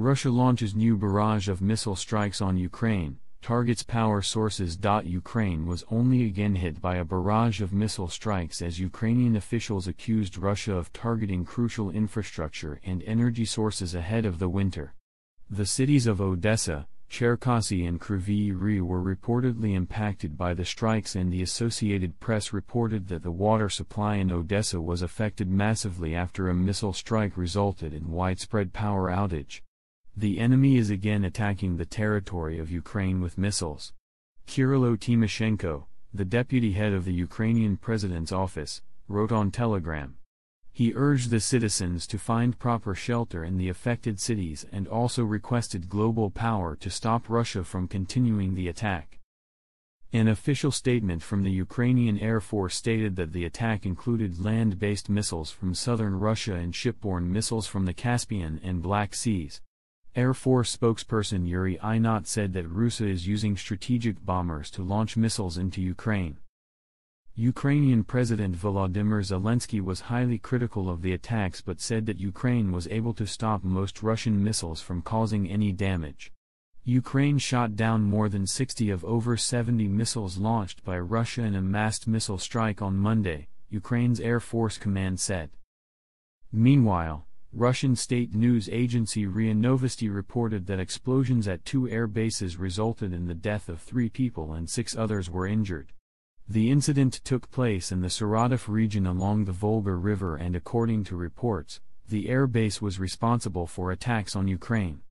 Russia launches new barrage of missile strikes on Ukraine, targets power sources. Ukraine was only again hit by a barrage of missile strikes as Ukrainian officials accused Russia of targeting crucial infrastructure and energy sources ahead of the winter. The cities of Odessa, Cherkasy and Kryvyi Rih were reportedly impacted by the strikes, and the Associated Press reported that the water supply in Odessa was affected massively after a missile strike resulted in widespread power outage. The enemy is again attacking the territory of Ukraine with missiles. Kyrylo Tymoshenko, the deputy head of the Ukrainian president's office, wrote on Telegram. He urged the citizens to find proper shelter in the affected cities and also requested global power to stop Russia from continuing the attack. An official statement from the Ukrainian Air Force stated that the attack included land-based missiles from southern Russia and shipborne missiles from the Caspian and Black Seas. Air Force spokesperson Yuri Ihnat said that Russia is using strategic bombers to launch missiles into Ukraine. Ukrainian President Volodymyr Zelensky was highly critical of the attacks but said that Ukraine was able to stop most Russian missiles from causing any damage. Ukraine shot down more than 60 of over 70 missiles launched by Russia in a massed missile strike on Monday, Ukraine's Air Force Command said. Meanwhile, Russian state news agency RIA Novosti reported that explosions at 2 air bases resulted in the death of 3 people and 6 others were injured. The incident took place in the Saratov region along the Volga River, and according to reports, the air base was responsible for attacks on Ukraine.